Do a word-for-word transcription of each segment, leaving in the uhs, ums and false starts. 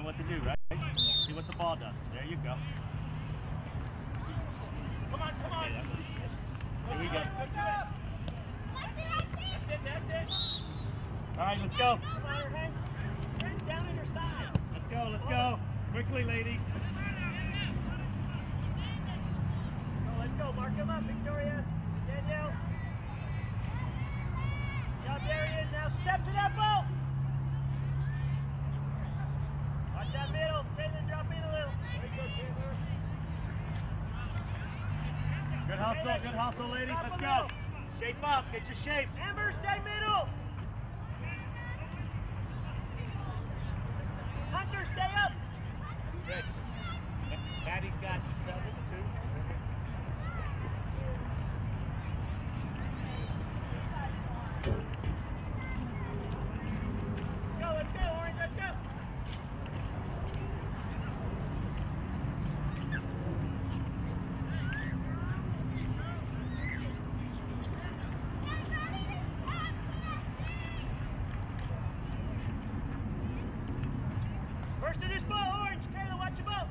what to do, right? See what the ball does. There you go. Come on, come on. Okay, here we go. That's it, that's it. All right, let's go. Come on, her hands, hands down in her side. Let's go, let's go. Quickly, ladies. So let's go. Mark him up, Victoria. Danielle. Job, Darian. Now step to that ball. Watch that middle. Caitlin, drop in a little. There you go, Chandler. Good hustle, good hustle, ladies. Let's go. Shape up. Get your shape. Amber, stay middle. Hunter, stay up. Good. Maddie's got seven, two. Go, let's go, Orange, let's go. First to this ball, Orange. Kayla, watch your ball.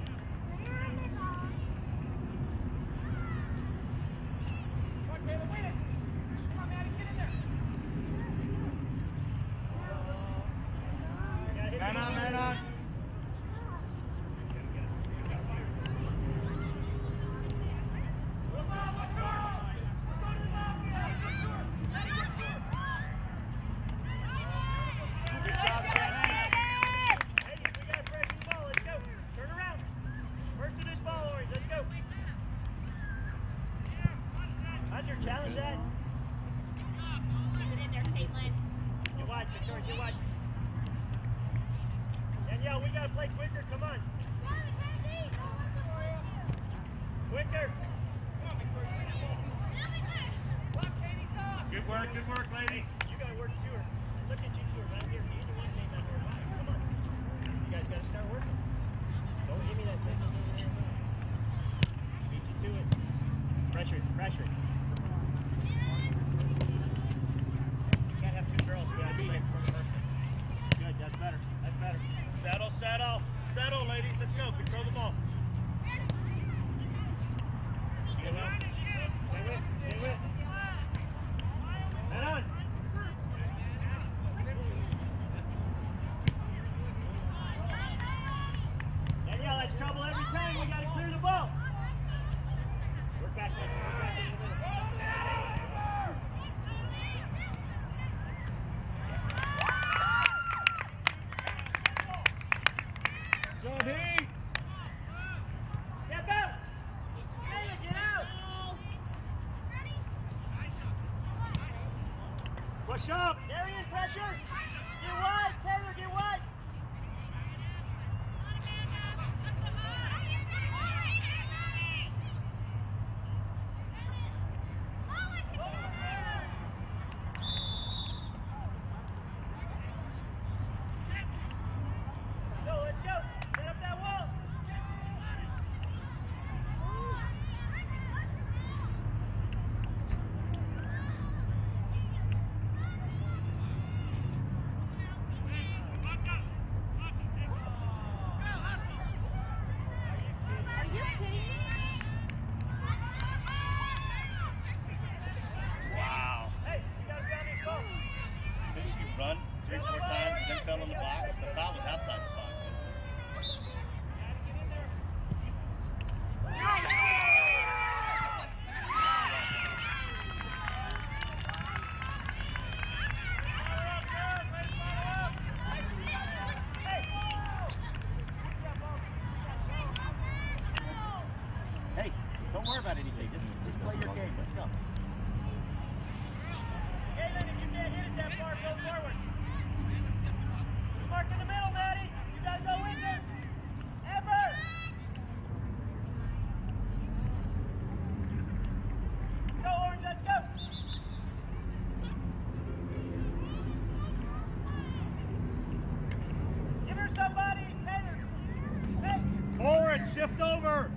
Come on, Kayla, win it. Come on, Maddie, get in there. Man on, man on. Challenge that. Keep it in there, Caitlin. You watch, Victoria, you watch. Danielle, we gotta play quicker, come on. Quicker. Good work, good work, ladies. You gotta work too. Look at you two right here. Either one came down here. Come on. You guys gotta start working. Don't give me that thing. Beat you to it. Pressure, pressure. Good, that's better. That's better. Settle, settle, settle, ladies. Let's go. Control the ball. Stay with, stay with, stay with. Head on. Danielle, that's trouble every time. We got to clear the ball. Work back there. Work back in the middle. Step out! Taylor, get out! Push up! Darian, pressure! Get wide! Taylor, get wide! Run three, four times, then fell in the box. The foul was outside the box. Hey, don't worry about anything. Just, just play your game. Let's go. Caitlin, if you can't hit it that far, go forward. You mark in the middle, Maddie. You gotta go in there. Ever. Go, Orange, let's go. Give her somebody, Taylor. Hey. Forward, shift over.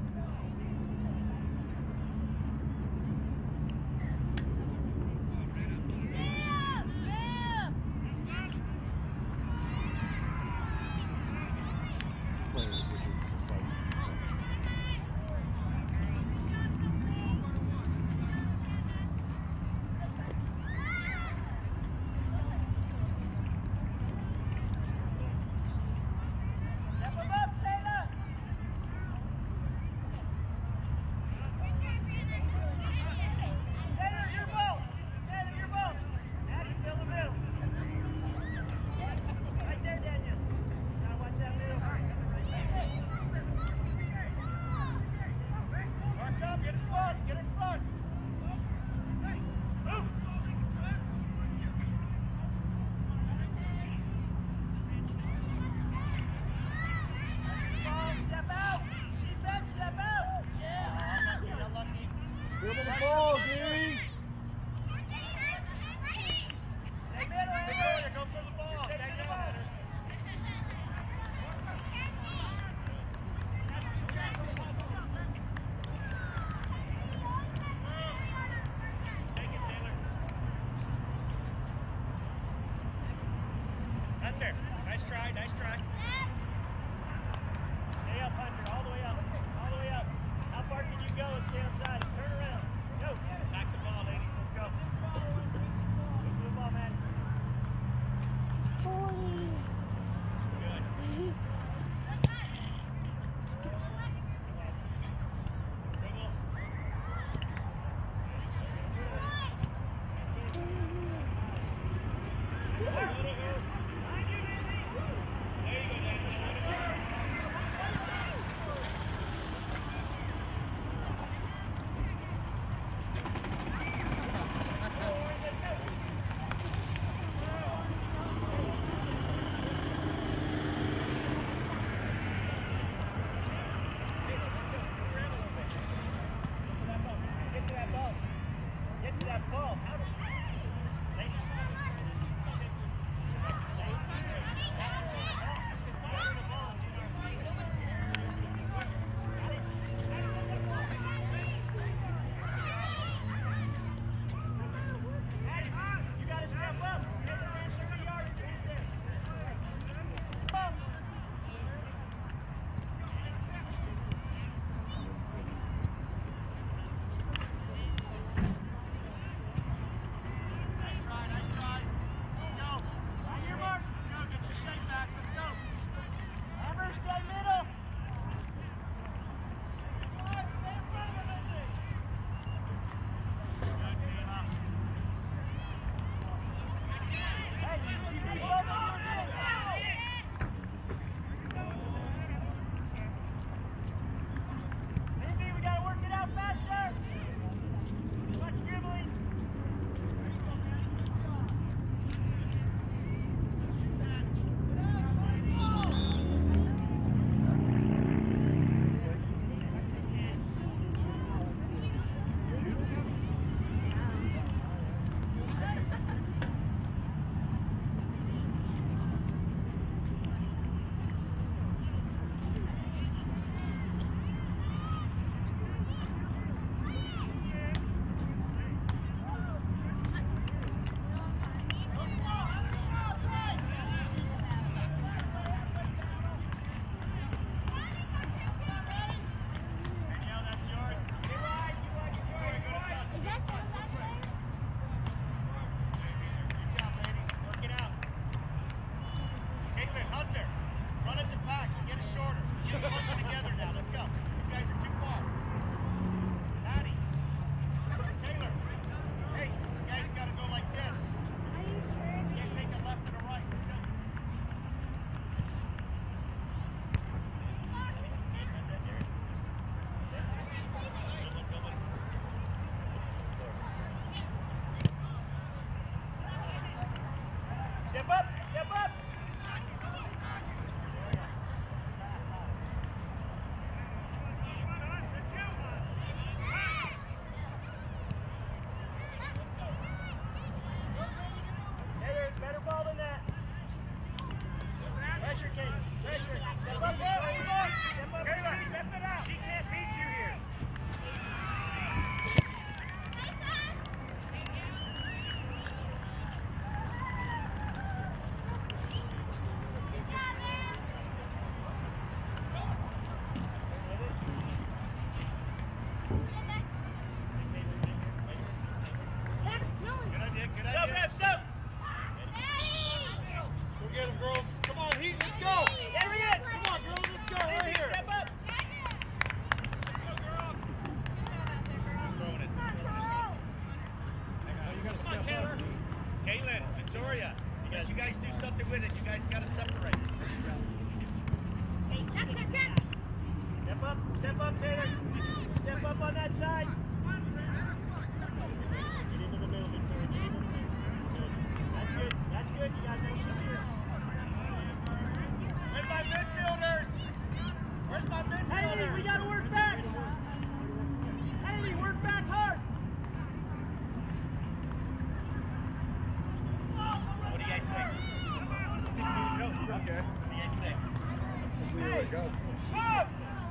Taylor. Step up on that side. Get into the middle, Victoria. Get into the middle. Good. That's good. That's good. You got no issues here. Where's my midfielders? Where's my midfielders? Haley, we got to work back. Haley, work back hard. What do you guys think? Okay. What do you guys think? Just leave it let go. Stop!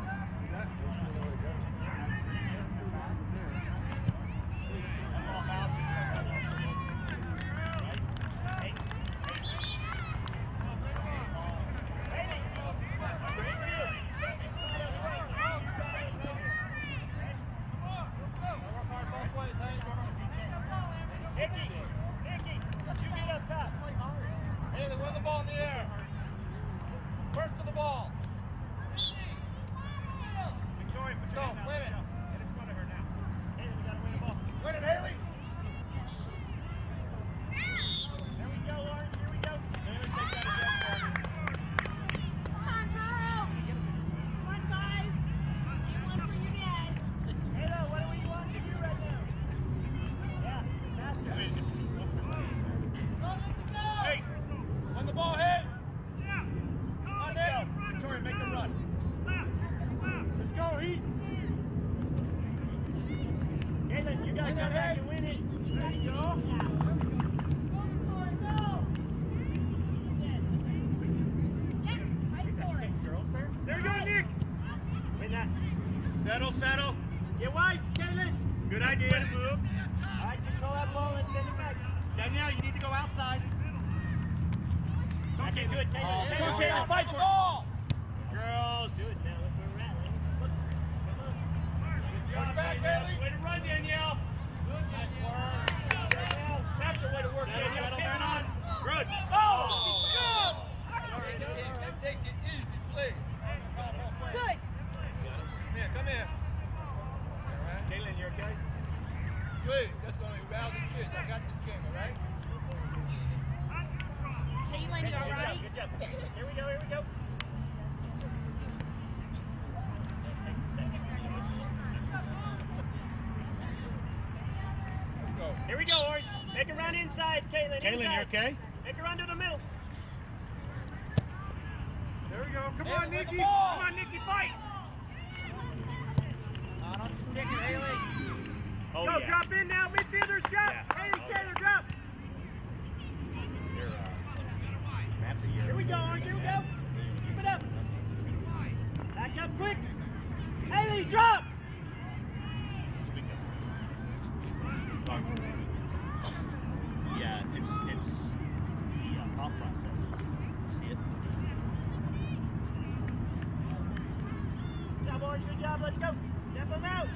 Settle, settle. Get wide, Caitlin. Good idea. Move. All right, control that ball and send it back. Danielle, you need to go outside. Don't get to it, Caitlin. Oh, Caitlin, come Caitlin, on. fight for it. Ball. Girls. Do it, now. Look where we're at, lady. Look. Come on. Back, Haley. Way to run, Danielle. Good, Danielle. That's the way to work, Danielle. Come on. Good. Oh! Good. Take it easy, please. Good. Come here, come here. All right. Caitlin, you okay? Good. That's only round the shit. I got the king, all right? Caitlin, you all right? Good job. Here we go, here we go. Let's go. Here we go, Orange. Make a run inside, Caitlin. Caitlin, you inside. okay? Make a run to the middle. There we go. Come Hey, on, win the Nikki. ball. Come on, Nikki, fight. Oh, don't just take it, Haley. Oh, Go, yeah. drop in now. Midfielders, drop. Yeah. Haley, Taylor, drop. You're, uh, that's a year. Here we go, Orange. Here we go. Keep it up. Back up quick. Haley, drop. Yeah, it's it's the uh, thought process. You see it? Good job, Orange. Good job. Let's go. Step them out.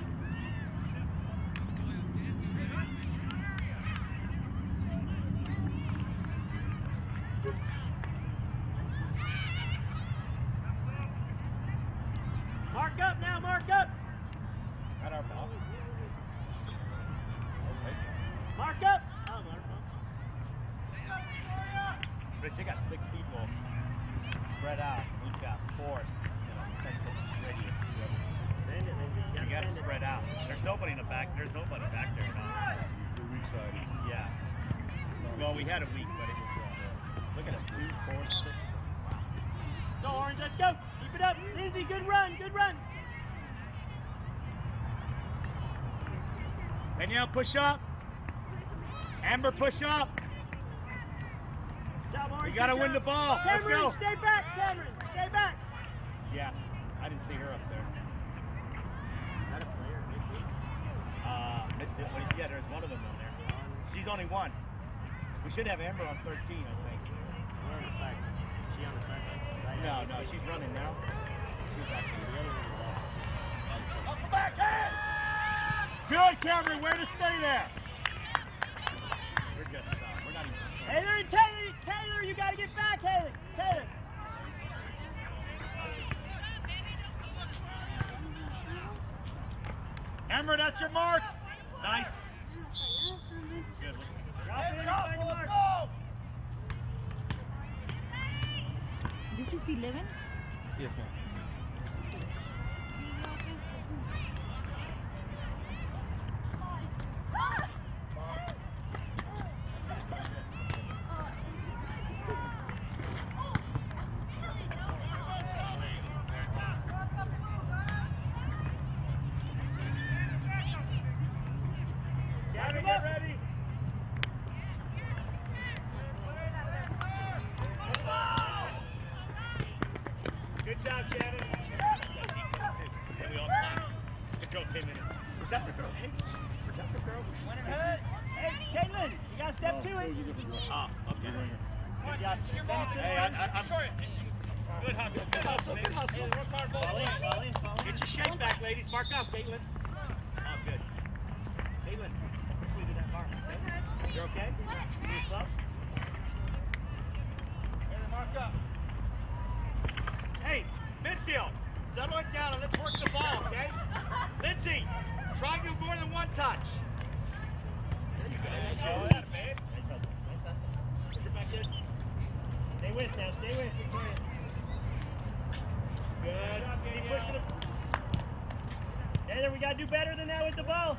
Mark up now. Mark up. At our ball. Okay. Mark up. Oh, mark up. Rich, you got six people spread out. We've got four in a ten foot radius. Send it, Lindsay. You got to send it. spread out. There's nobody in the back. There's nobody back there now. The weak side is. Yeah. Well, we had a week, but it was. Uh, look at it. Two, four, six. Go, Orange. Let's go. Keep it up. Lindsay, good run. Good run. Danielle, push up. Amber, push up. Good job, Orange. You got to Good win the job. ball. Let's Cameron, go. stay back. Cameron, stay back. Yeah. I didn't see her up there. Not a player, midfield. Uh, midfield. well, Yeah, there's one of them on there. She's only one. We should have Amber on thirteen, I think. We're on the side. Is she on the sidelines? Right? No, no, she's running now. She's actually The other one is off. Up the backhand! Good, Cameron. Way to stay there. We're just, uh, we're not even. Taylor and Taylor, Taylor, you got to get back, Haley. Taylor. Amber, that's your mark. Nice. Good. Drop in and find your mark. This is eleven? Yes, ma'am. Good job, Shannon. And we all clapped. The girl came in. Was that the girl? Hey, was that the girl? Hey, hey, Caitlin, you got to step Oh, to that it. was a different girl. Oh, okay. Good ringer. Good job. Hey, I, I, I'm good hustle. Good hustle. Good hustle. Fall in, fall in, fall in. Get your shake back, ladies. Mark up, Caitlin. Oh, good. Caitlin, quickly to that mark. Okay? You're okay? You slow? Mark up. Hey, midfield, settle it down and let's work the ball, okay? Lindsay, try to do more than one touch. There you go. Nice hustle. Nice hustle. Nice hustle. Push it back in. Stay with now. Stay with. Victoria. Good. Keep pushing it. Taylor, we got to do better than that with the ball.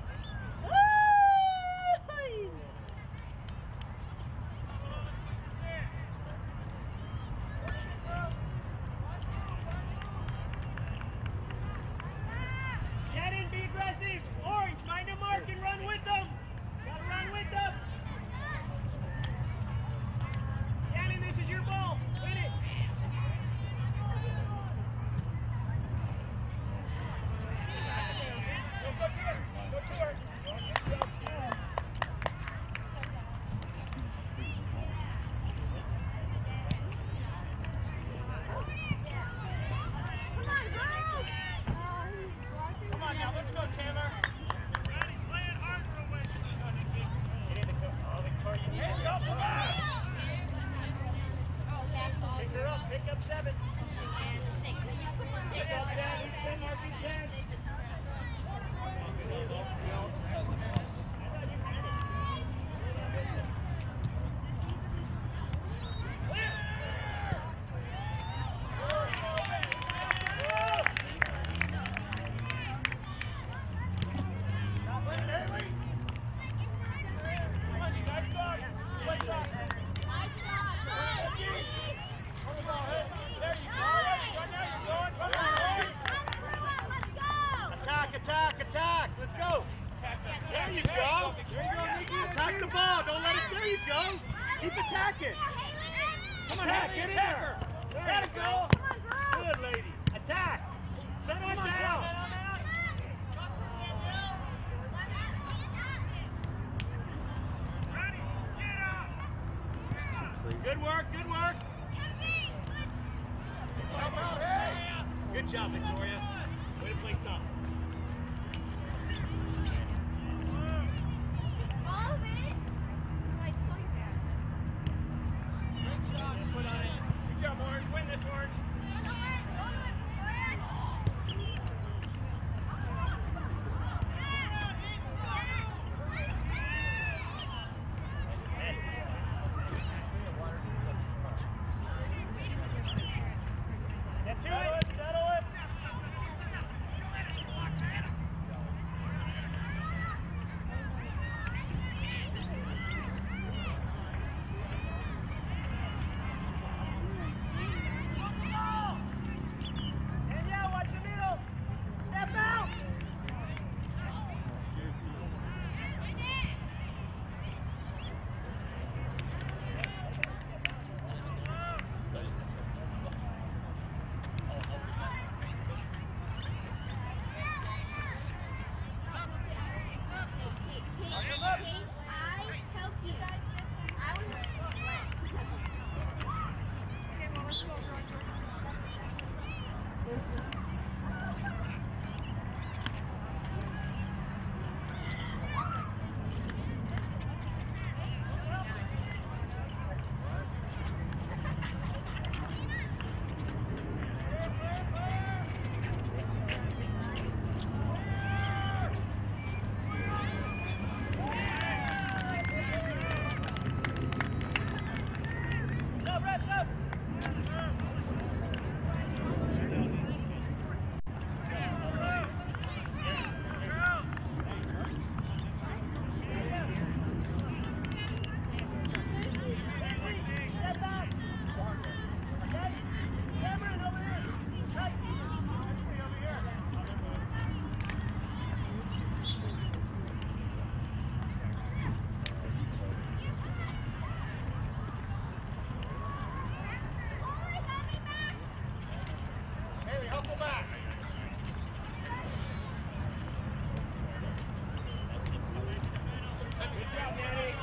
Keep attacking. Come on, attack, get in there. There you go. Good lady. Attack. Settle it down. Good work, good work. Good job, Victoria. Way to play tough. hustle back. Good job, Danny.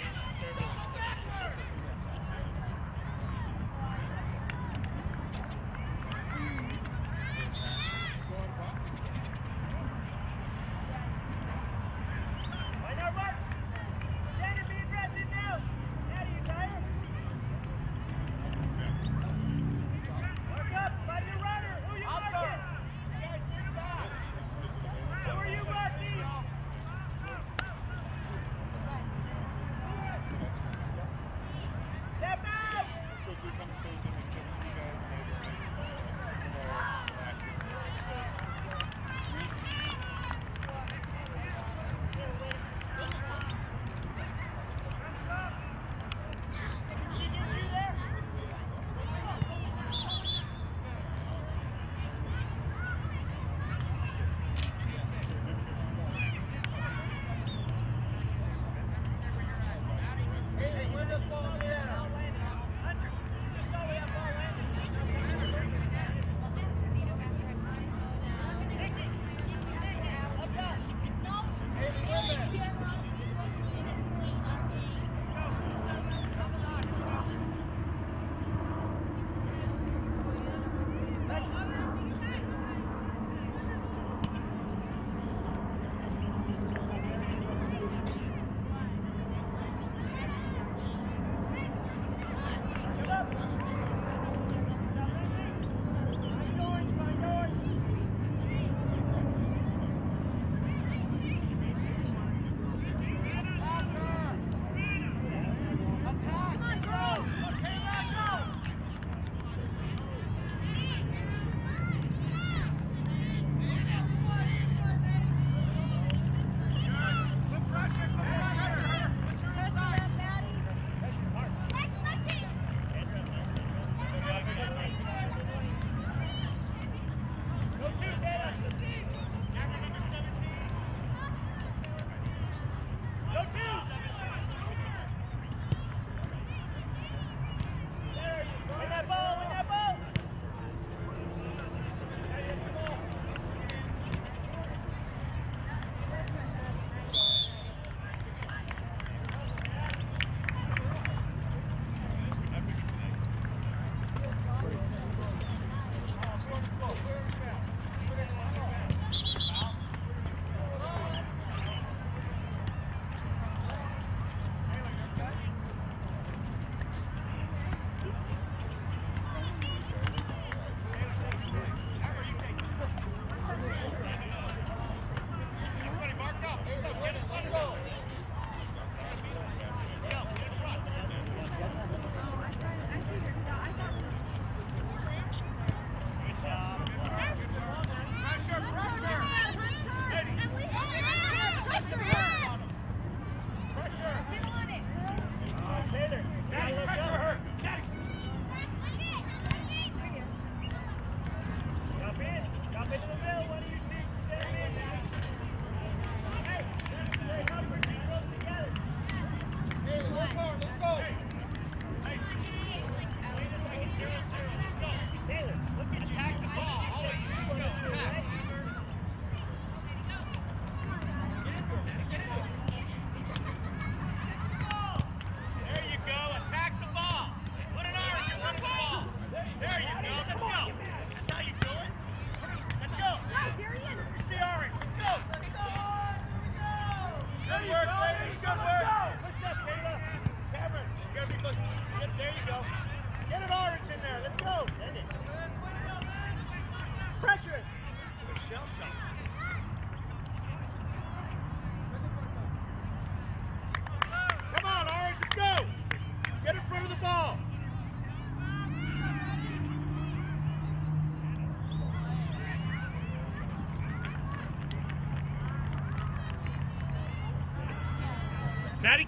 Maddie?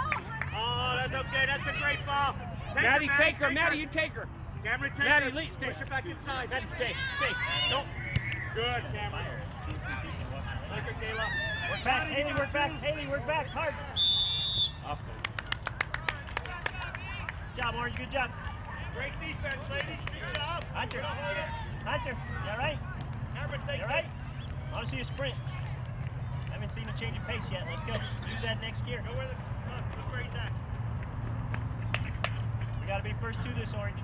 Oh, that's okay. That's a great ball. Take Maddie, her, take her. Maddie, you take her. Cameron, take Maddie, her. lead. Stay. Push her back inside. Maddie, stay. Stay. Nope. Good, Cameron. Take her, Kayla. Work back. Haley, work back. Haley, work back. Hard. Offside. Good job, Orange. Good job. Great defense, ladies. Good job. Hunter. Hunter, you all right? Amber, take You all right? I want to see a sprint. I haven't seen a change of pace yet. Let's go. Use that next gear. Go where the, look, look where he's at. We got to be first to this, Orange.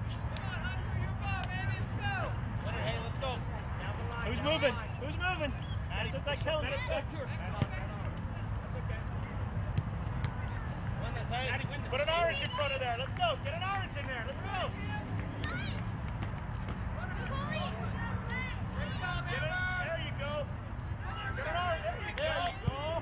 Hey, let's go. Who's moving? Who's moving? That looks like Kelly. Put an orange in front of there. Let's go. Get an orange in there. Let's go. Get it. There you go. Get an orange. There you go. There you go.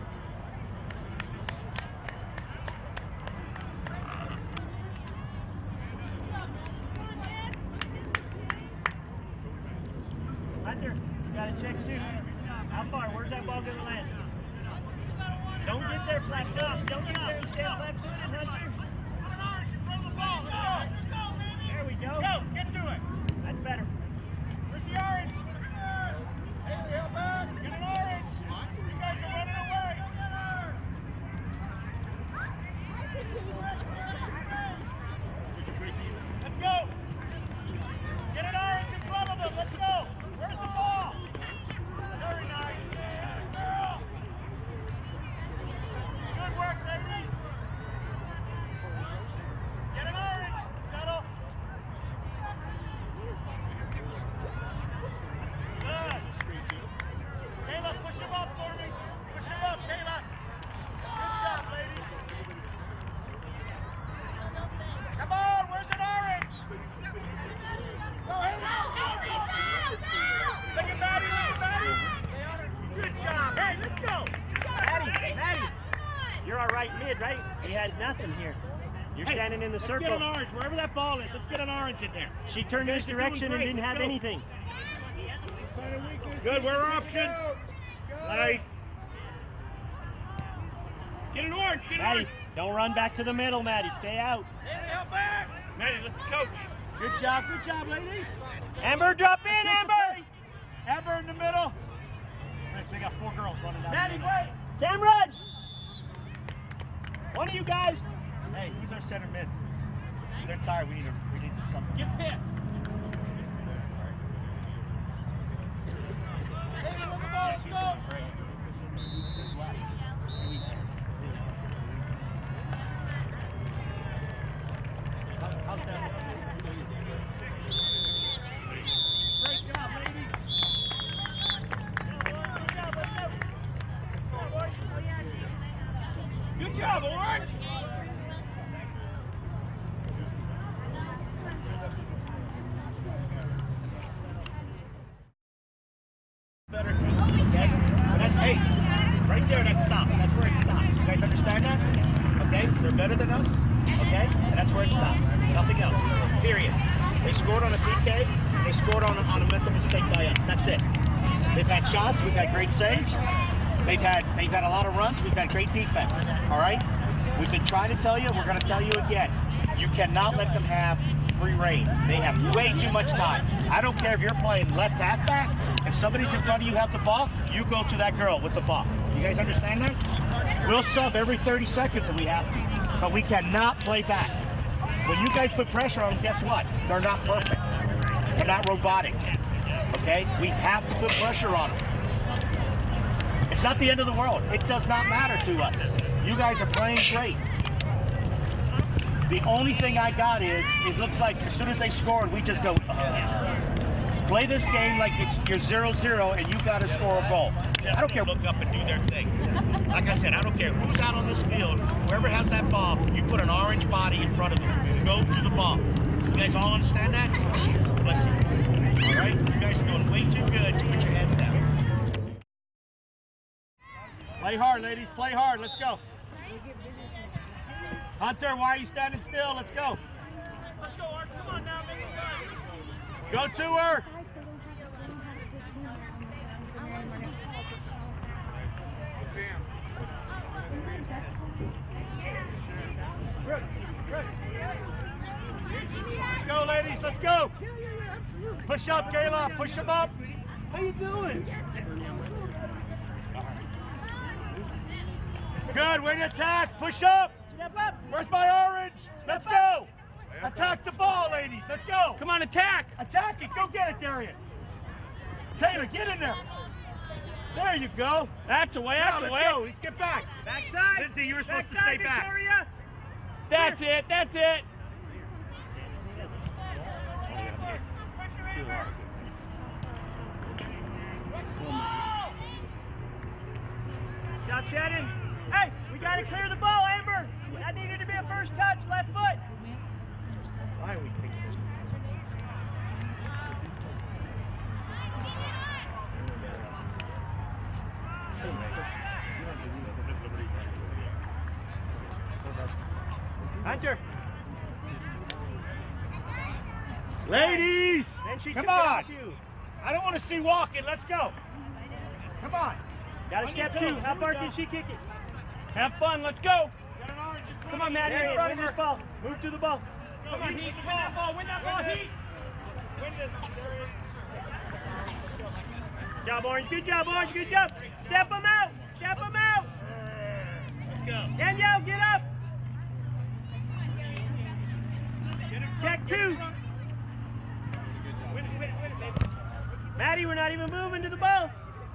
Hunter, you got to check too. How far? Where's that ball going to land? Don't get there flat footed. Don't get there and stay flat footed, Hunter. There we go. Go. Get to it. That's better. Where's the orange? Hey, help back. Get an orange. You guys are running away. Let's go. Get an orange in front of them. Let's go. Where's the ball? Very nice. Girl. Good work, ladies. Get an orange. Settle. Good. Kayla, push him up for me. Push him up, Kayla. Good job, ladies. Come on, where's an orange? Go ahead. Look at Maddie, look at Maddie. Good job. Hey, let's go. Maddie, Maddie. You're all right mid, right? You had nothing here. You're Hey, standing in the let's circle. get an orange. Wherever that ball is, let's get an orange in there. She turned this You're doing direction and great. didn't Let's have go. anything. Good, where are options? Nice. Get an orange, get an Maddie, orange. don't run back to the middle, Maddie. Stay out. Haley, help back. Maddie, listen to coach. Good job, good job, ladies. Amber, drop in, Amber. Amber in the middle. Right, so they got four girls running down. Maddie, wait. Cameron. One of you guys. Hey, who's our center mids? They're tired. We need to. We need to something. Get pissed. Hey, look at the ball. Let's go. How's that? Great job, ladies. Good job, Orange. Better take, okay? That's, hey, right there, that's stop. That's where it stops. You guys understand that? Okay? They're better than us, okay? And that's where it stops. Nothing else. Period. They scored on a P K, and they scored on a, on a mental mistake by us. That's it. They've had shots, we've had great saves. They've had they've had a lot of runs, we've had great defense. All right? We've been trying to tell you, we're going to tell you again. You cannot let them have free reign. They have way too much time. I don't care if you're playing left halfback. If somebody's in front of you have the ball, you go to that girl with the ball. You guys understand that? We'll sub every thirty seconds if we have to, but we cannot play back. When you guys put pressure on them, guess what? They're not perfect. They're not robotic. Okay? We have to put pressure on them. It's not the end of the world. It does not matter to us. You guys are playing great. The only thing I got is, it looks like as soon as they scored, we just go, ugh. Play this game like it's you're zero zero and you got to score a goal. I don't care. Look up and do their thing. Like I said, I don't care who's out on this field. Whoever has that ball, you put an orange body in front of them. Go to the ball. You guys all understand that? Listen. All right? You guys are doing way too good to put your heads down. Play hard, ladies. Play hard. Let's go. Hunter, why are you standing still? Let's go. Let's go, Art. Come on now, make it fun. Go to her. Let's go, ladies. Let's go. Push up, Kayla. Push them up. How you doing? Good. Way to attack. Push up. Step up. Where's my orange? Let's go. Attack the ball, ladies. Let's go. Come on, attack. Attack it. Go get it, Darian. Taylor, get in there. There you go. That's the way. Now That's the let's way. go. Let's get back. Backside. Lindsay, you were supposed to Backside, stay back. Victoria. That's it. That's it. Stop shedding. Hey, we got to clear the ball, Amber. That needed to be a first touch, left foot. Why are we kicking this? Hunter. Ladies, Then she come took it on. off you. I don't want to see walking. Let's go. Come on. Got to On step your two. toes. How Here far we can go. she kick it? Have fun. Let's go. Got an orange in front Come of on, you. Maddie. There, In front of win this ball. Move to the ball. Come on, Heat. Win that ball. Win that ball, Heat. Win this. Good job, Orange. Good job, Orange. Good job. Step them out. Step them out. Let's go. Danielle, get up. Get in front, Check get in two. front. Win it, win it, win it, baby. Maddie, we're not even moving to the ball.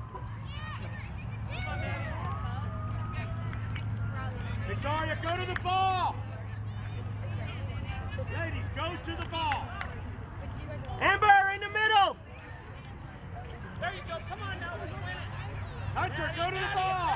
Victoria, go to the ball. Ladies, go to the ball. Amber, in the middle. There you go. Come on now. Let's win it. Hunter, go to the ball.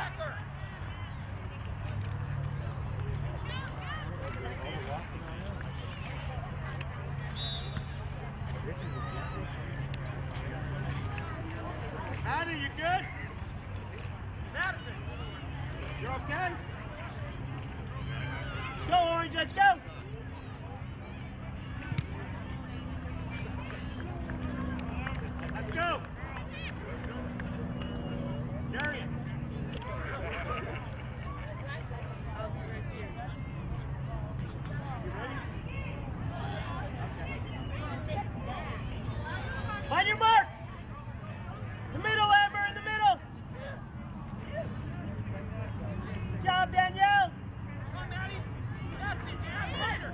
Maddie, you good? Madison, you're okay? Go, Orange. Let's go. Let's go. Darian. On your mark. The middle, Amber, in the middle. Good job, Danielle. Come on, Maddie. That's it. Yeah, later.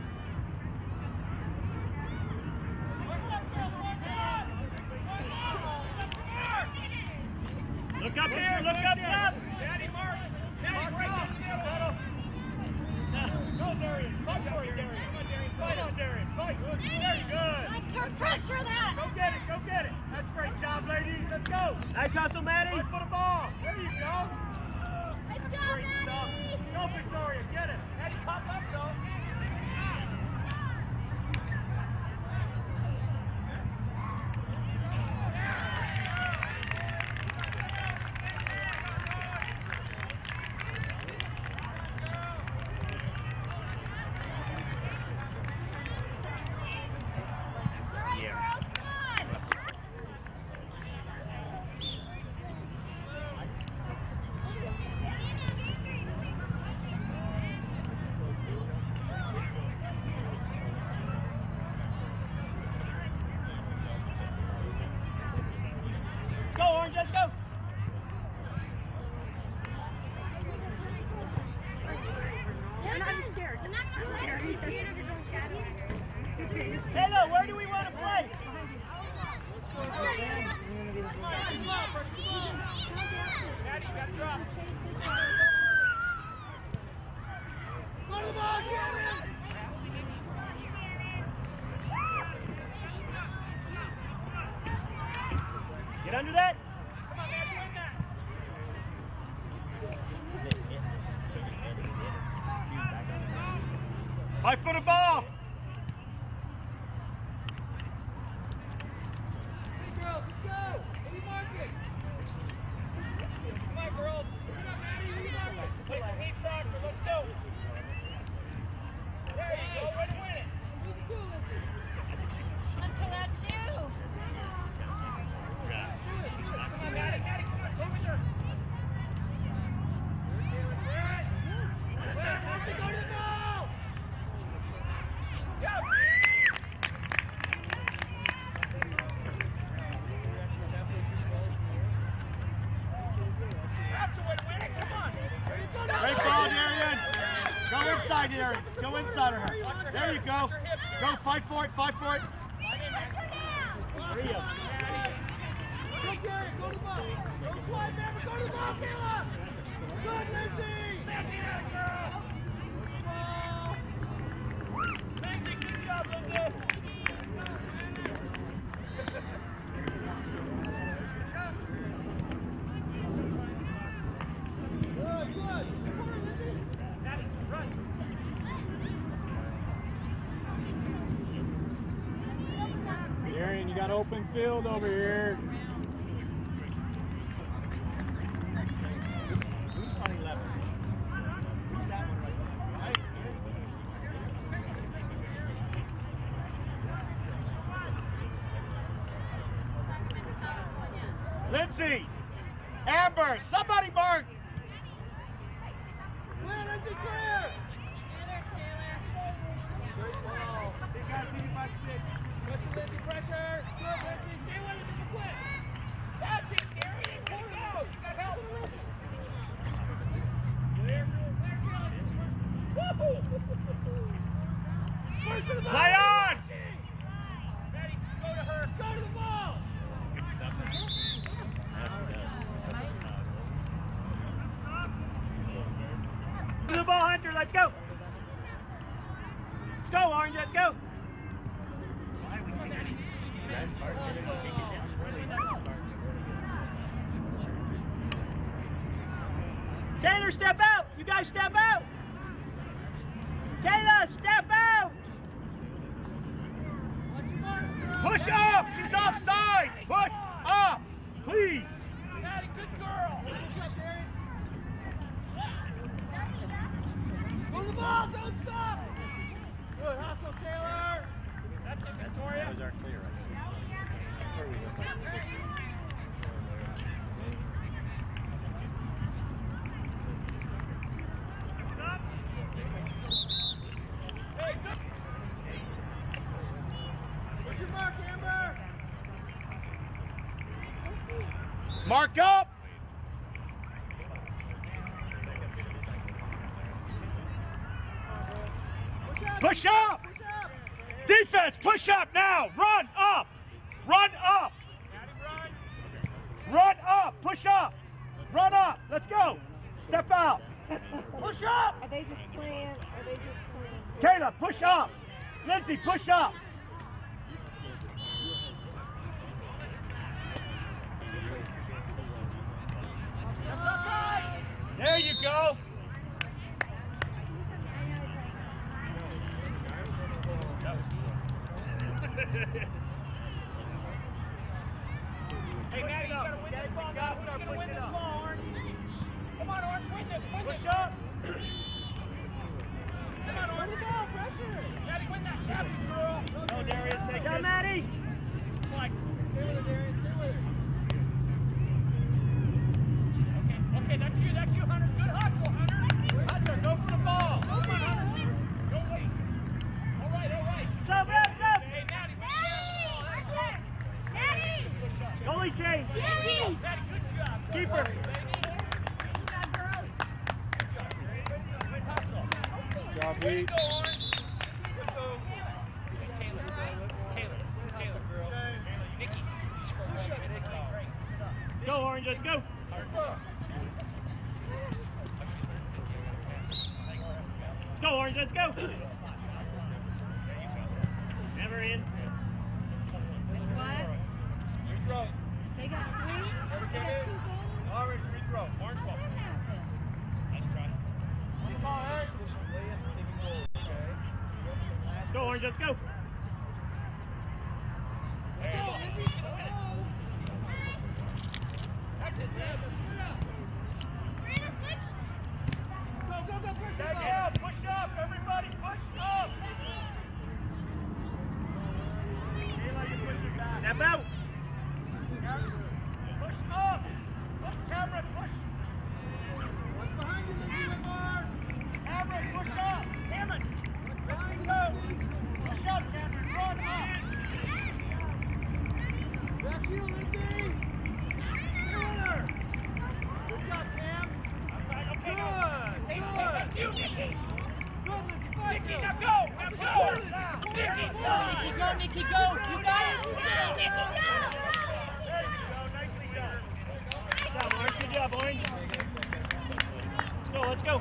Look up here. Look up top. Daddy, Mark. Daddy, break down the middle. Go, Darian. Fight for it, Darian. Come on, Darian. Fight on, Darian. Fight. Very good. Hunter, pressure that. Go get it. Go get it. That's great job, ladies. Let's go. Nice hustle, Maddie. Fight for the ball. There you go. Nice job, Great stuff. Maddie. Go, Victoria. Get it. Maddie, pop up, though. It's all right, girls. Come on. Go, Orange. Let's go. You're not scared. You're not scared. He's scared of his own shadow. Taylor, where do we want to play? Maddie, you got to drop. Go to the ball, Shannon. Get under that. Come on, Maddie, win that. Fight for the ball. Hunter, that's you. Great ball, Darian. Go inside, Darian. Go inside of her. There you go. Go, fight for it, fight for it. Three of them. Go, Gary, go to the ball. Go slide, man, go to the ball, Kayla. Good, Lindsay. Lindsay, that girl. Ball. Lindsay, good job, Lindsay. Good, good. Maddie, run. Aaron, you got open field over here. Who's on eleven? Who's that one right there? Right? Lindsay! Amber! Somebody mark! Clear, Lindsay, clear. Great ball. Big guy, beat him by six. Pressure, Lindsay, pressure. Good, Lindsay. Stay with it, make a quit. That's it, Gary. There you go. You got help. Clear, clear, clear. Woo! First to the ball. Play on! Maddie, go to her. Go to the ball. To the ball, Hunter. Let's go. Let's go, Orange. Let's go. Taylor, step out. You guys step out. Taylor, step out. Push up! She's offside! Push up! Please! Maddie, good girl. Push up, Gary. Go to the ball. Don't stop. Good hustle, Taylor. That's it, Victoria. Those aren't clear, right? Hey, good. Where's your mark, Amber? Mark up! Push up! Push up. Defense, push up now! Run up! Run up! Maddie, run. Run up! Push up! Run up! Let's go! Step out! Push up. Are they just playing? Are they just playing? Kayla, push up! Lindsay, push up! That's outside. There you go! Hey, Maddie, you gotta win this ball. Now. You gotta win this ball, Orange. Come on, Orange, win this. Win Push this. up! Come on, Orange. Win the ball, pressure. Maddie, win that captain, girl. Go, Darian, take Go, this. Maddie. Slide. Stay with her, Darian. Stay with her. Okay, okay, that's you. That's you, Hunter. Good hustle, Hunter. Hunter, go for the ball! Go, Hunter. Don't wait. All right, all right. Sub, sub, sub. Hey, Maddie, win the ball. That's right. Maddie! Push up. Goalie chase. Maddie! Maddie, good job. Keeper. Good hustle. Job, Way to Pete. go, Orange. Let's go. Hey, Taylor. Taylor. Taylor, girl. Nikki. Push up, Nikki. Great. Go, Orange. Let's go. Let's go, Orange. Let's go. Never in. What? Rethrow. They got three? Never They get got in. two goals? Orange, rethrow. Orange ball. What happened? Nice try. Good ball, Hank. Taking goal. Okay. Let's go, Orange. Let's go. There you go, Izzy. That's it, man. Go, go, go, push Take it it up! Push up! Everybody push up! Kayla, you push it back. Step out. Push up! Push, Cameron, push! What's behind you, Lindsay Whitmore? Cameron, push up! Cameron! Behind Go! you. Push up, Cameron! Run up! That's you, Lindsay. Taylor. Good job, Cam. Good. Good. Hey, that's you, Nikki. Good, let's fight. Nikki, now go. Now go. Nikki, Nikki, go, Nikki, go! You got it! Good job, Orange. Good job, Orange. Let's go, let's go.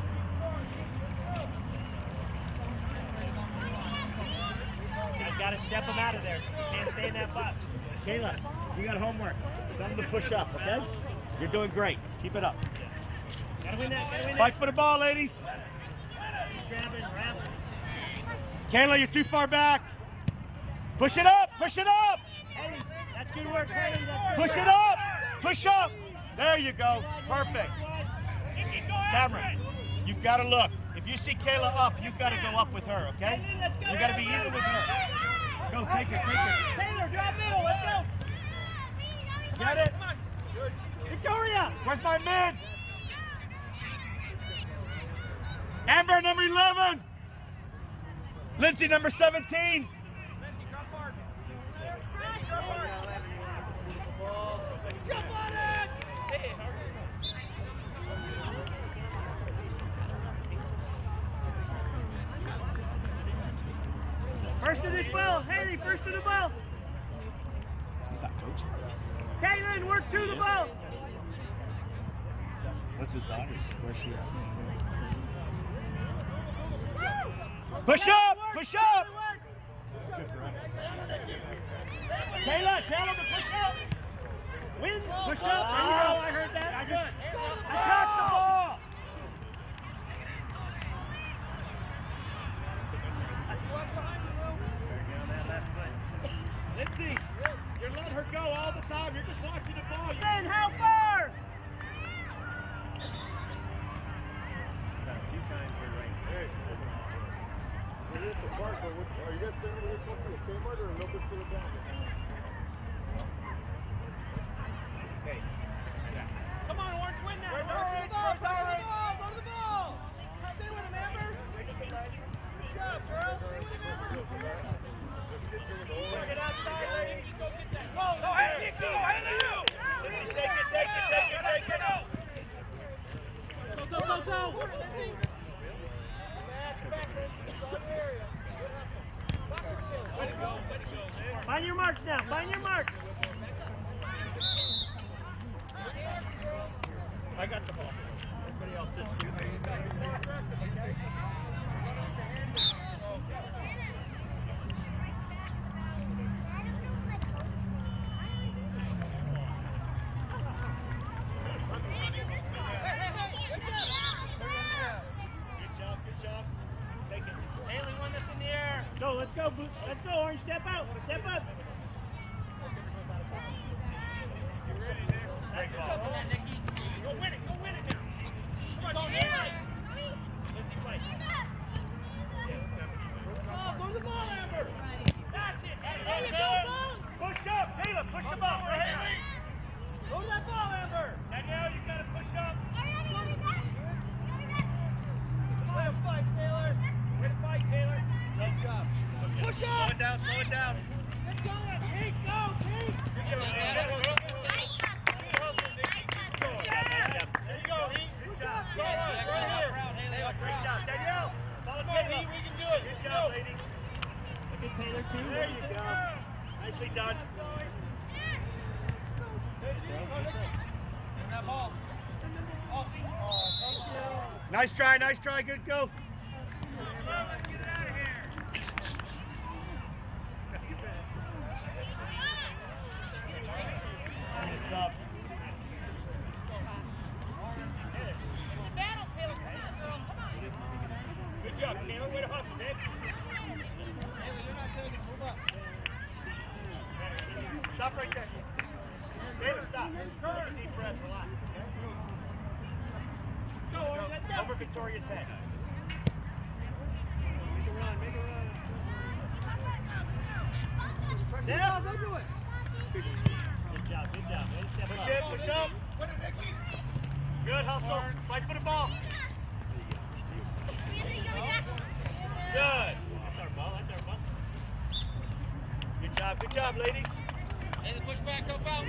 You gotta step him out of there. You can't stay in that box. Kayla, you got homework. Something to push up, okay? You're doing great. Keep it up. Gotta win that, gotta win that. Fight for the ball, ladies. Keep grabbing, wrap. Kayla, you're too far back. Push it up, push it up. Hey, that's good work, Haley. That's good Push work. it up, push up. There you go, perfect. Cameron, you've got to look. If you see Kayla up, you've got to go up with her, okay? You got to be even with her. Go, take her, take her. Taylor, drop middle, let's go. Get it? Victoria. Where's my mid? Amber, number eleven. Lindsay, number seventeen. Jump on it! First to this ball, Haley, first to the ball. Caitlin, work to the ball. What's his daughter's? Where's she at? Push up! Push up! Kayla, tell him to push up! Win. Push up! There you go, I heard that. Good. Attack the ball! Lindsay, you're letting her go all the time. You're just watching the ball. Then how far? Are you guys staying with this one to the Kmart or a little bit to the back? Come on, Orange, win that! Where's Go Orange? to the ball, Where's go to the Orange? ball, go to the ball! Stay with him, Amber! Good job, girl! Stay with him, Amber! Bring it outside, ladies! Go get that! Go, go, hey, Nick, go, hey, Lou! Take it, take it, take it, take it. Go, go, go, go! Find your marks now, find your marks. I got the ball. Everybody else is. Go, let's go, Bo- let's go, Orange, step out, step up. Go win it, go win it now! Come on, Haley! Lindsay, play. Oh, go to the ball, Amber! That's it! There you go, go! Push up, Kayla, push him up. Haley. Go to that ball, Amber! Danielle, you gotta push up. Way to fight, Taylor! Way to fight, Taylor! Good job. Push Slow up! it down, slow it down. Let's go, Pete! Go, Pete! Good job, man. Good hustle, Nikki. Good job. There you go, Heat. Good job. Go, right here! Great job. Danielle, follow Come on, Heat, we can do it! Good job, ladies. Look at Taylor, too. There you go. Nicely done. That ball. Oh, thank you. Nice try, nice try. Good go. Nice up. Battle, Taylor. Come on. Good job, Taylor. Way to hustle, Dave. Stop right there. David, stop. Take a deep breath. Relax. Go, Orange, let's go. Over Victoria's head. Sit up. Good job, good job. Way to step Push up. in, push up. Good hustle. Fight for the ball. Good. That's our ball. That's our ball. Good job. Good job, ladies. Hey, the push back, go out.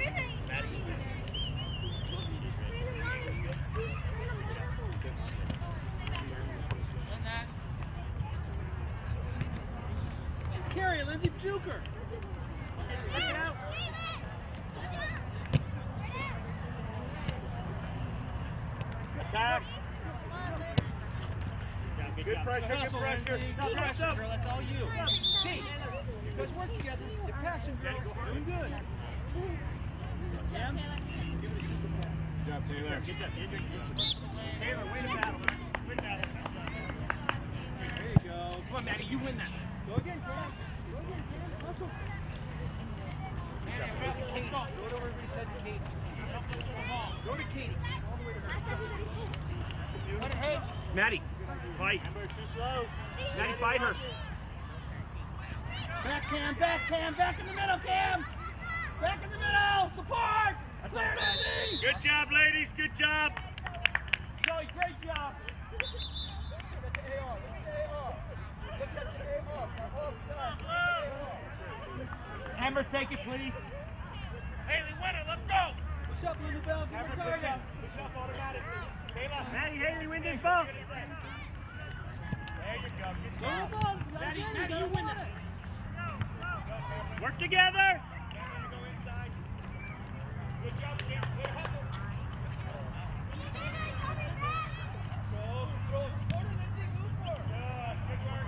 Lindsay Juker. Look it out. Attack. Good pressure, good pressure. Good pressure, girl. That's all you. Hey, you guys work together. Your passion, girl. Doing good. Cam? Good job, Taylor. Good job, Taylor, win the battle. Win the battle. There you go. Come on, Maddie. You win that. Go again, Cam. Go again, Cam. Hustle. Katie, go to where everybody said Katie. Go to Katie. All the way to her. Let it hit. Maddie, fight. Too slow. Maddie, fight her. Back, Cam. Back, Cam. Back in the middle, Cam. Back in the middle. Support. Clear, Lindsay. Good job, ladies. Good job. Joey, great job. Hammer, take it, please. Haley, winner. Let's go. Push up, Lindsay Bell. Give her target. Push up automatically. Kayla. Maddie, Haley, win this ball. There you go. Good Go job. the ball. Maddie, Maddie, you win that. Work together. Go inside. Good job, Cam. Good hustle. Go. Throw it. Order, Lindsay. Move for it. Good. Good work.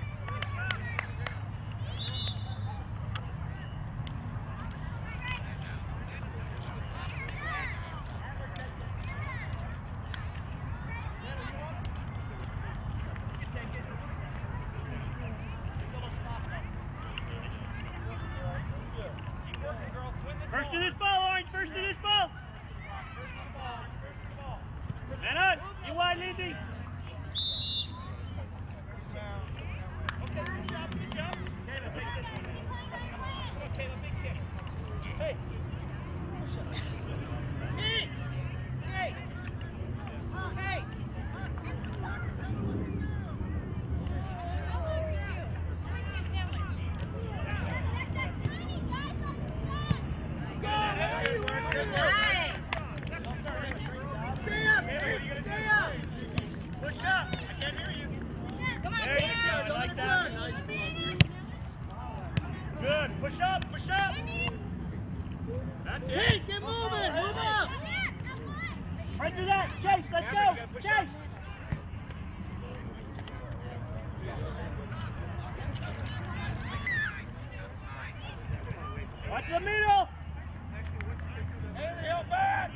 First to this ball, Orange. First to this ball. Man up. You wide, Lindsay. Okay, good job. Good job. Kayla, take this one. Come on, Kayla. Big kick. Hey. Hey. Hey. Oh, hey. Push up. I can't hear you. There you go. I like that. Good. Push up. Push up. That's it. Hey, get moving. Move up. Right through that. Chase, let's Hammer, you go. gotta push Chase. Watch the middle. Haley, help back.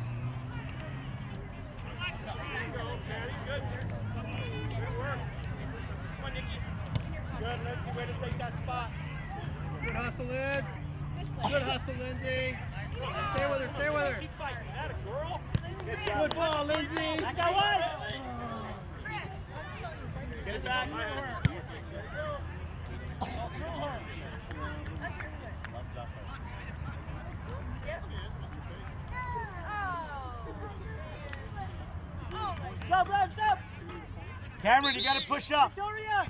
Good. Good work. Come on, Nikki. Good, Lindsay. Way to take that spot. Good hustle, Liz. Good hustle, Lindsay. Stay with her. Stay with her. Keep fighting. That a girl. Good job. Good ball, Lindsay. Back out wide. Get it back. Stop, Rob, stop. Cameron, you got to push up. Victoria.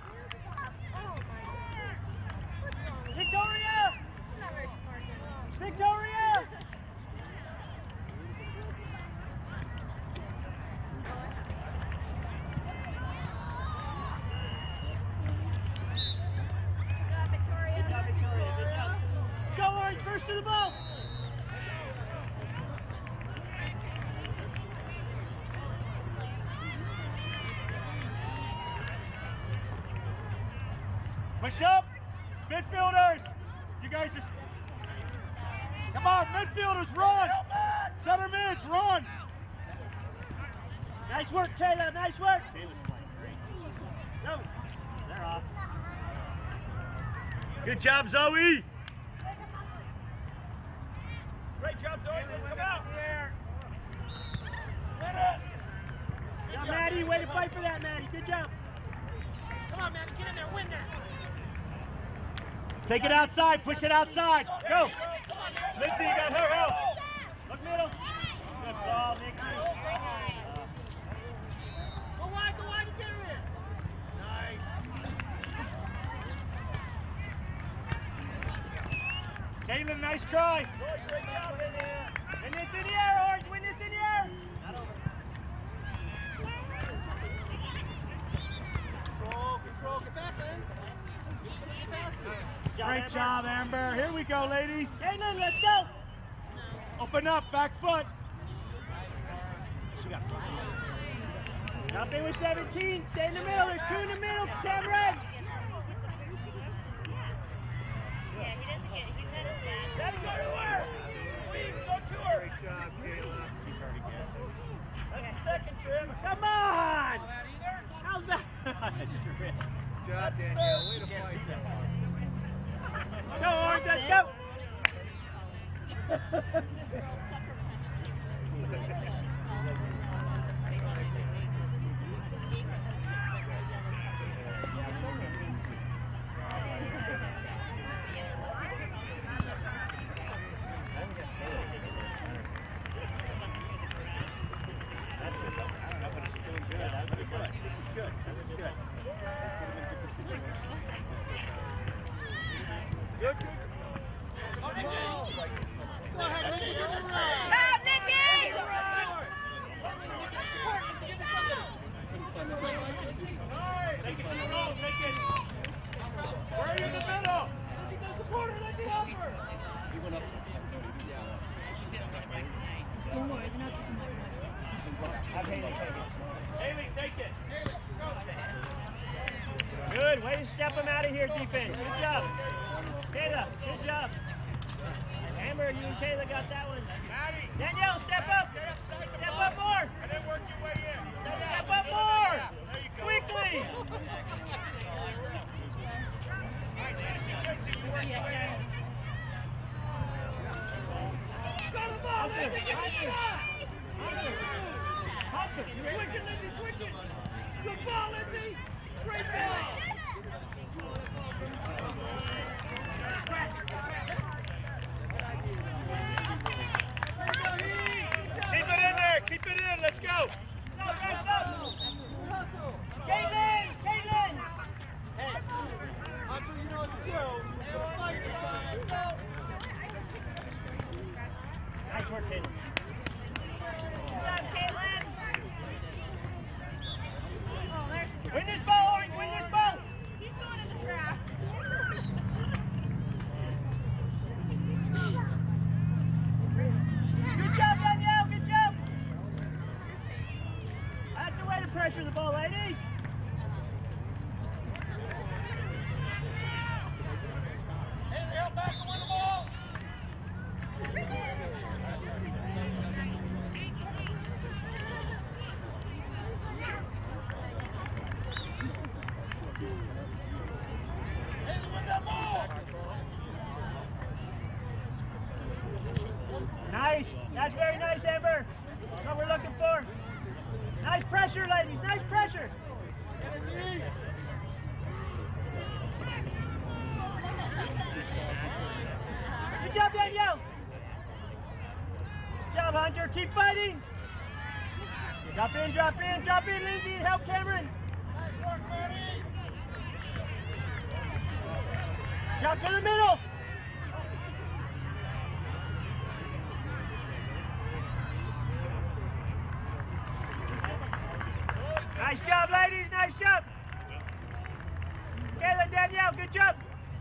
Victoria. Victoria. Go, Orange, first to the ball. Push up. Midfielders. You guys are... Come on, midfielders, run. Center mids, run. Nice work, Kayla. Nice work. Go. They're off. Good job, Zoe. Great job, Zoe. Come out. Yeah, Maddie, way to fight for that, Maddie. Good job. Come on, man. Get in there. Win that. Take it outside. Push it outside. Go. Lindsay, you got her help. Look middle. Good ball, Nick. Go wide. Go wide. Get her in. Caitlin, nice try. Great job in there. Win this in the air, Orange. Win this in the air. Control. Control. Get back, Linz. Get somebody faster. Great job, Amber. Here we go, ladies. Caitlin, let's go. Open up, back foot. She got Drop in with seventeen. Stay in the middle. There's two in the middle. Cameron. Yeah, he doesn't get it. He's had his bad. Let's go to her. Please go to her. Great job, Kayla. She's already good. That's the second trim. Come on. How's that? Good job, Danielle. Way to Can't fight see that. Go, Orange. Let's go. Good. Way to step him out of here, defense. Good job. Kayla, good job. Amber, you and Kayla got that one. Danielle, step up. Step up more. And then work your way in. Step up more. Quickly. Hunter, Hunter. Hunter, you're Quicken, Lindsay, quicken. Good ball, Lindsay. Great ball. Keep it in there. Keep it in. Let's go. Caitlin, Caitlin. Hunter, you know what to do. Fight the side. Nice work, Caitlin. Good job, Caitlin. Win this ball, Orange. Win this ball. He's going in the trash. Good job, Danielle. Good job. That's the way to pressure the ball, ladies. Hey, help back and win the ball. Hey, win that ball. Nice. That's very nice, Amber. That's what we're looking for. Nice pressure, ladies. Nice pressure. Good job, Danielle. Good job, Hunter. Keep fighting. Drop in, drop in, drop in, Lindsay, and help Cameron. Nice work, buddy. Drop to the middle. Nice job, ladies. Nice job. Kayla, Danielle, good job.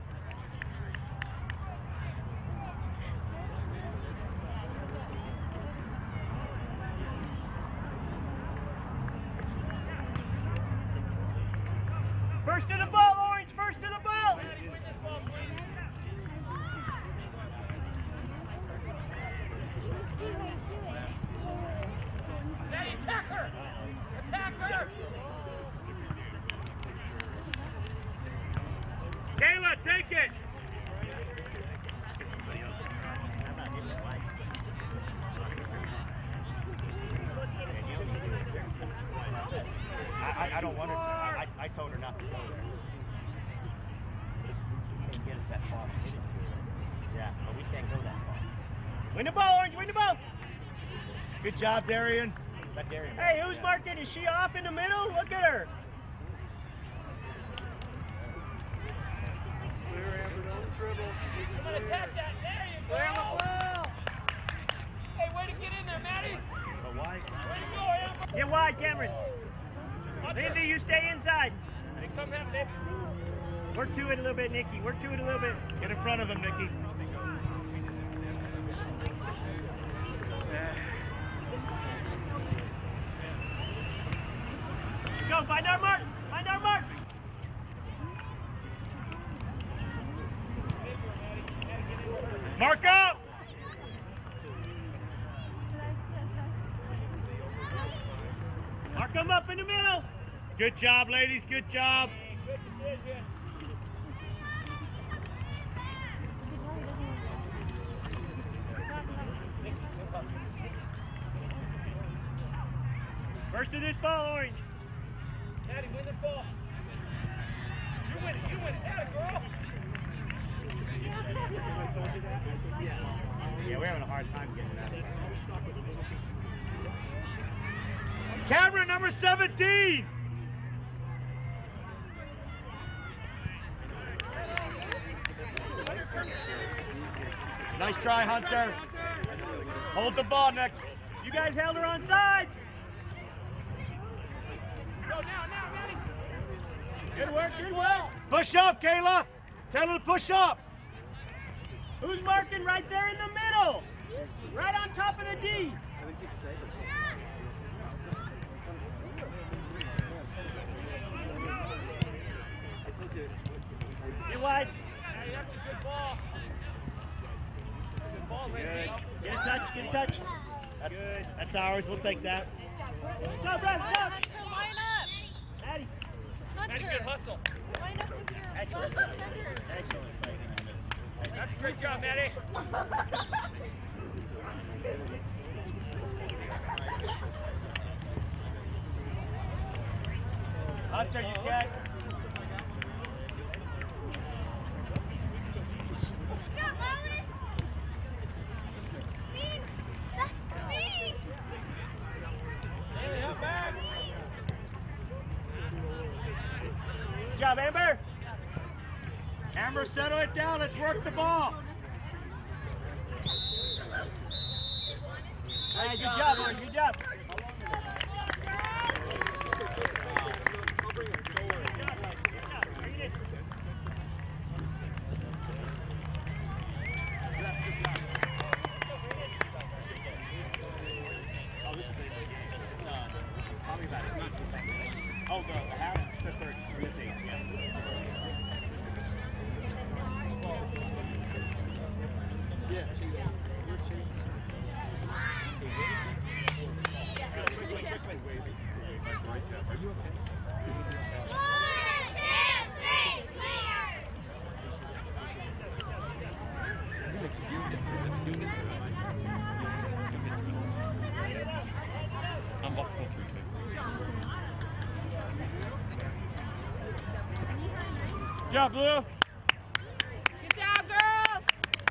First to the ball, Orange. First to the ball. Daddy, attack her. Attack her. Kayla, take it. I, I, I don't want her to. I, I told her not to go there. We can't get it that far. Yeah, but we can't go that far. Win the ball, Orange. Win the ball. Good job, Darian. Is that Darian? Hey, who's marking? Is she off in the middle? Look at her. Come on, attack that. There you go. Hey, way to get in there, Maddie. But why? Way to go, Amber. Get wide, Cameron. Lindsay, you stay inside. Hey, come have it. Work to it a little bit, Nikki. Work to it a little bit. Get in front of him, Nikki. Go, find our mark. Find our mark. Mark up! Mark them up in the middle. Good job, ladies. Good job. Good decision. First to this ball, Orange. Maddie, win this ball. You win it. You win it. Atta girl. Yeah, we're having a hard time getting that. Camera number seventeen. Nice try, Hunter. Hold the ball, Nick. You guys held her on sides. Go now, now, Maddie. Good work, good work. Push up, Kayla. Tell her to push up. Who's marking right there in the middle? Right on top of the D. Get wide. Hey, that's a good ball. Good ball, Lindsay. Get a touch, get a touch. That's, Good. That's ours. We'll take that. Go, Brad, go. Hunter, line up. Maddie. Maddie, good hustle. Line up with your Excellent. both defenders. Excellent fighting on this. That's a great job, Maddie. Hunter, you catch. Go, Lois. Speed. Speed. Hey, up back. Good job, Amber. Amber, settle it down. Let's work the ball. All right, good job, Orange. Good job. Oh, this is a, it's uh, probably about a not two Oh, the half, the third, so this age, yeah. Yeah, she's, where's she? Are you okay? One, two, three, I'm off for three. Good job, Blue. Good job, girls.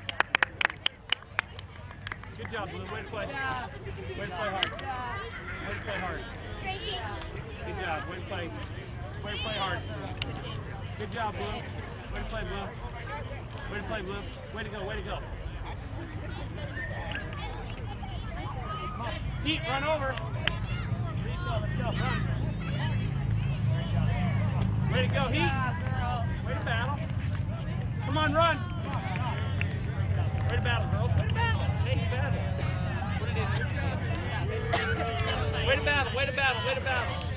Good job, Blue. Way to play. Way to play hard. Way to play hard. Good job. Way to play. Way to play hard. Good job, Blue. Way to play, Blue. Way to play, Blue. Way to go. Way to go. Heat, run over. Let's go. Run. Way to go, Heat. Way to battle. Come on, run. Way to battle, girls. Way to battle. Hey, you battle. What it is. Way to battle. Way to battle. Way to battle.